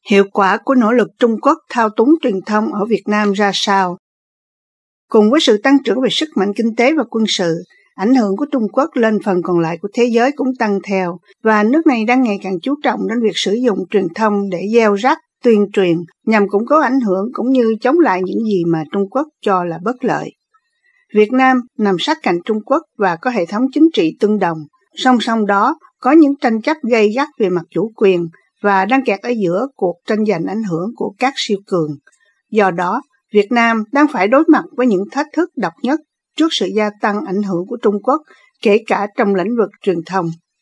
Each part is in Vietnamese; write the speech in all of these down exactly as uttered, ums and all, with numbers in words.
Hiệu quả của nỗ lực Trung Quốc thao túng truyền thông ở Việt Nam ra sao? Cùng với sự tăng trưởng về sức mạnh kinh tế và quân sự, ảnh hưởng của Trung Quốc lên phần còn lại của thế giới cũng tăng theo, và nước này đang ngày càng chú trọng đến việc sử dụng truyền thông để gieo rắc, tuyên truyền nhằm củng cố ảnh hưởng cũng như chống lại những gì mà Trung Quốc cho là bất lợi. Việt Nam nằm sát cạnh Trung Quốc và có hệ thống chính trị tương đồng, song song đó có những tranh chấp gay gắt về mặt chủ quyền và đang kẹt ở giữa cuộc tranh giành ảnh hưởng của các siêu cường. Do đó, Việt Nam đang phải đối mặt với những thách thức độc nhất trước sự gia tăng ảnh hưởng của Trung Quốc, kể cả trong lĩnh vực truyền thông.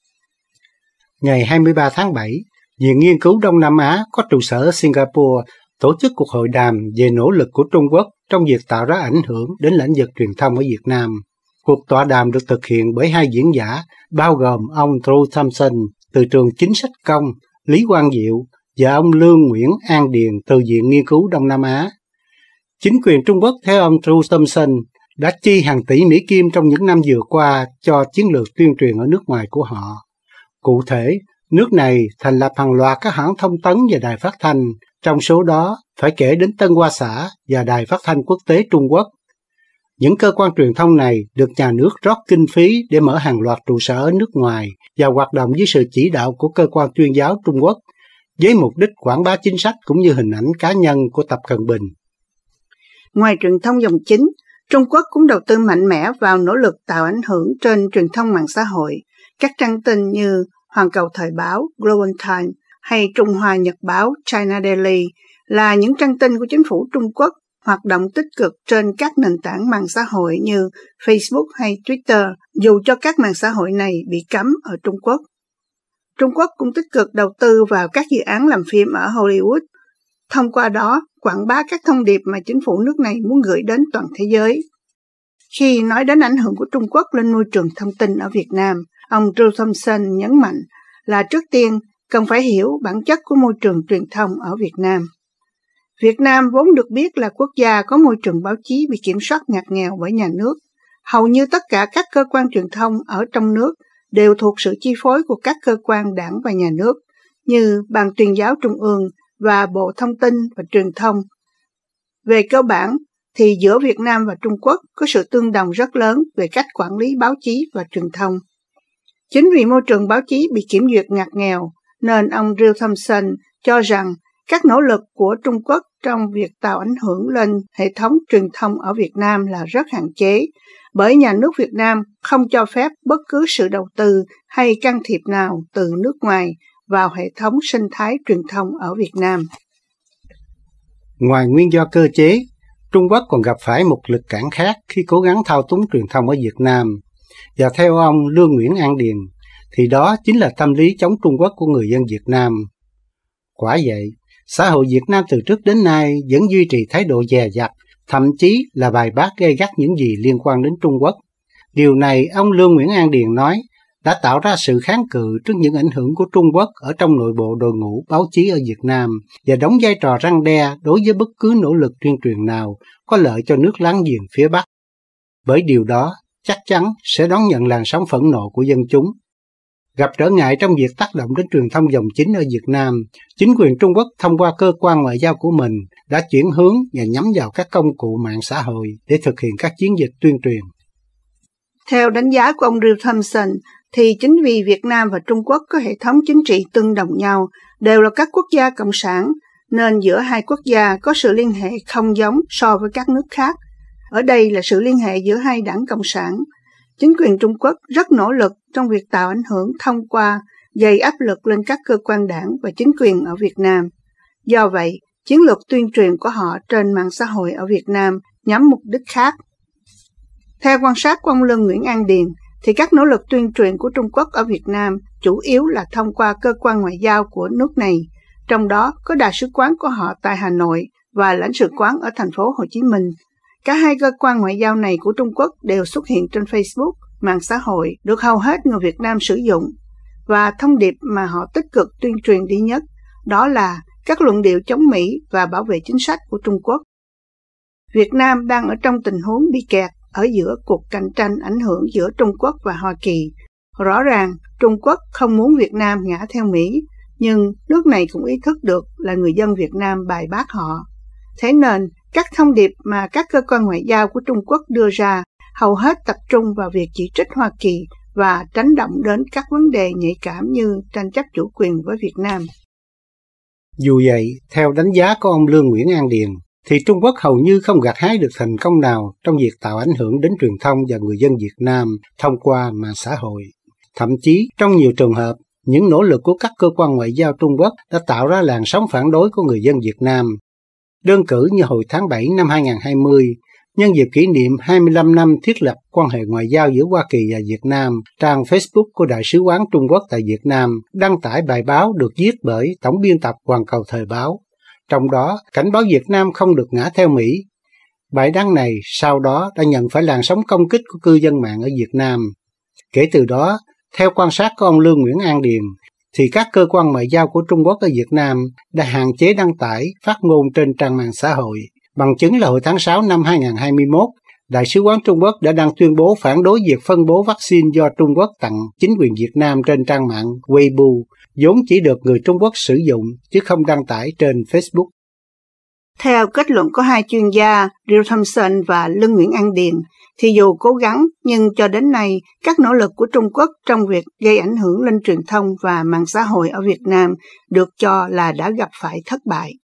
Ngày hai mươi ba tháng bảy, Viện Nghiên cứu Đông Nam Á có trụ sở ở Singapore tổ chức cuộc hội đàm về nỗ lực của Trung Quốc trong việc tạo ra ảnh hưởng đến lĩnh vực truyền thông ở Việt Nam. Cuộc tọa đàm được thực hiện bởi hai diễn giả, bao gồm ông Drew Thompson từ trường Chính sách Công, Lý Quang Diệu và ông Lương Nguyễn An Điền từ Viện Nghiên cứu Đông Nam Á. Chính quyền Trung Quốc theo ông Drew Thompson đã chi hàng tỷ Mỹ Kim trong những năm vừa qua cho chiến lược tuyên truyền ở nước ngoài của họ. Cụ thể, nước này thành lập hàng loạt các hãng thông tấn và đài phát thanh, trong số đó phải kể đến Tân Hoa Xã và Đài Phát thanh Quốc tế Trung Quốc. Những cơ quan truyền thông này được nhà nước rót kinh phí để mở hàng loạt trụ sở ở nước ngoài và hoạt động dưới sự chỉ đạo của cơ quan tuyên giáo Trung Quốc, với mục đích quảng bá chính sách cũng như hình ảnh cá nhân của Tập Cận Bình. Ngoài truyền thông dòng chính, Trung Quốc cũng đầu tư mạnh mẽ vào nỗ lực tạo ảnh hưởng trên truyền thông mạng xã hội. Các trang tin như Hoàn Cầu Thời báo, Global Times hay Trung Hoa Nhật báo, China Daily là những trang tin của chính phủ Trung Quốc hoạt động tích cực trên các nền tảng mạng xã hội như Facebook hay Twitter, dù cho các mạng xã hội này bị cấm ở Trung Quốc. Trung Quốc cũng tích cực đầu tư vào các dự án làm phim ở Hollywood, thông qua đó quảng bá các thông điệp mà chính phủ nước này muốn gửi đến toàn thế giới. Khi nói đến ảnh hưởng của Trung Quốc lên môi trường thông tin ở Việt Nam, ông Drew Thompson nhấn mạnh là trước tiên cần phải hiểu bản chất của môi trường truyền thông ở Việt Nam. Việt Nam vốn được biết là quốc gia có môi trường báo chí bị kiểm soát ngặt nghèo bởi nhà nước. Hầu như tất cả các cơ quan truyền thông ở trong nước đều thuộc sự chi phối của các cơ quan đảng và nhà nước, như Ban Tuyên giáo Trung ương và Bộ Thông tin và Truyền thông. Về cơ bản, thì giữa Việt Nam và Trung Quốc có sự tương đồng rất lớn về cách quản lý báo chí và truyền thông. Chính vì môi trường báo chí bị kiểm duyệt ngặt nghèo, nên ông Drew Thompson cho rằng các nỗ lực của Trung Quốc trong việc tạo ảnh hưởng lên hệ thống truyền thông ở Việt Nam là rất hạn chế, bởi nhà nước Việt Nam không cho phép bất cứ sự đầu tư hay can thiệp nào từ nước ngoài vào hệ thống sinh thái truyền thông ở Việt Nam. Ngoài nguyên do cơ chế, Trung Quốc còn gặp phải một lực cản khác khi cố gắng thao túng truyền thông ở Việt Nam. Và theo ông Lương Nguyễn An Điền, thì đó chính là tâm lý chống Trung Quốc của người dân Việt Nam. Quả vậy, xã hội Việt Nam từ trước đến nay vẫn duy trì thái độ dè dặt, thậm chí là bài bác gay gắt những gì liên quan đến Trung Quốc. Điều này, ông Lương Nguyễn An Điền nói, đã tạo ra sự kháng cự trước những ảnh hưởng của Trung Quốc ở trong nội bộ đội ngũ báo chí ở Việt Nam và đóng vai trò răn đe đối với bất cứ nỗ lực tuyên truyền nào có lợi cho nước láng giềng phía Bắc. Bởi điều đó chắc chắn sẽ đón nhận làn sóng phẫn nộ của dân chúng. Gặp trở ngại trong việc tác động đến truyền thông dòng chính ở Việt Nam, chính quyền Trung Quốc thông qua cơ quan ngoại giao của mình đã chuyển hướng và nhắm vào các công cụ mạng xã hội để thực hiện các chiến dịch tuyên truyền. Theo đánh giá của ông Drew Thompson, thì chính vì Việt Nam và Trung Quốc có hệ thống chính trị tương đồng nhau, đều là các quốc gia cộng sản, nên giữa hai quốc gia có sự liên hệ không giống so với các nước khác. Ở đây là sự liên hệ giữa hai đảng cộng sản. Chính quyền Trung Quốc rất nỗ lực trong việc tạo ảnh hưởng thông qua gây áp lực lên các cơ quan đảng và chính quyền ở Việt Nam. Do vậy, chiến lược tuyên truyền của họ trên mạng xã hội ở Việt Nam nhắm mục đích khác. Theo quan sát của ông Lương Nguyễn An Điền, thì các nỗ lực tuyên truyền của Trung Quốc ở Việt Nam chủ yếu là thông qua cơ quan ngoại giao của nước này, trong đó có đại sứ quán của họ tại Hà Nội và lãnh sự quán ở thành phố Hồ Chí Minh. Cả hai cơ quan ngoại giao này của Trung Quốc đều xuất hiện trên Facebook, mạng xã hội được hầu hết người Việt Nam sử dụng, và thông điệp mà họ tích cực tuyên truyền đi nhất đó là các luận điệu chống Mỹ và bảo vệ chính sách của Trung Quốc. Việt Nam đang ở trong tình huống bị kẹt ở giữa cuộc cạnh tranh ảnh hưởng giữa Trung Quốc và Hoa Kỳ. Rõ ràng, Trung Quốc không muốn Việt Nam ngã theo Mỹ, nhưng nước này cũng ý thức được là người dân Việt Nam bài bác họ. Thế nên, các thông điệp mà các cơ quan ngoại giao của Trung Quốc đưa ra hầu hết tập trung vào việc chỉ trích Hoa Kỳ và tránh động đến các vấn đề nhạy cảm như tranh chấp chủ quyền với Việt Nam. Dù vậy, theo đánh giá của ông Lương Nguyễn An Điền, thì Trung Quốc hầu như không gặt hái được thành công nào trong việc tạo ảnh hưởng đến truyền thông và người dân Việt Nam thông qua mạng xã hội. Thậm chí, trong nhiều trường hợp, những nỗ lực của các cơ quan ngoại giao Trung Quốc đã tạo ra làn sóng phản đối của người dân Việt Nam. Đơn cử như hồi tháng bảy năm hai nghìn không trăm hai mươi, nhân dịp kỷ niệm hai mươi lăm năm thiết lập quan hệ ngoại giao giữa Hoa Kỳ và Việt Nam, trang Facebook của Đại sứ quán Trung Quốc tại Việt Nam đăng tải bài báo được viết bởi tổng biên tập Hoàn Cầu Thời báo. Trong đó, cảnh báo Việt Nam không được ngã theo Mỹ. Bài đăng này sau đó đã nhận phải làn sóng công kích của cư dân mạng ở Việt Nam. Kể từ đó, theo quan sát của ông Lương Nguyễn An Điền, thì các cơ quan ngoại giao của Trung Quốc ở Việt Nam đã hạn chế đăng tải, phát ngôn trên trang mạng xã hội. Bằng chứng là hồi tháng sáu năm hai nghìn không trăm hai mươi mốt, Đại sứ quán Trung Quốc đã đăng tuyên bố phản đối việc phân bố vaccine do Trung Quốc tặng chính quyền Việt Nam trên trang mạng Weibo, vốn chỉ được người Trung Quốc sử dụng chứ không đăng tải trên Facebook. Theo kết luận của hai chuyên gia Neil Thompson và Lương Nguyễn An Điền, thì dù cố gắng nhưng cho đến nay các nỗ lực của Trung Quốc trong việc gây ảnh hưởng lên truyền thông và mạng xã hội ở Việt Nam được cho là đã gặp phải thất bại.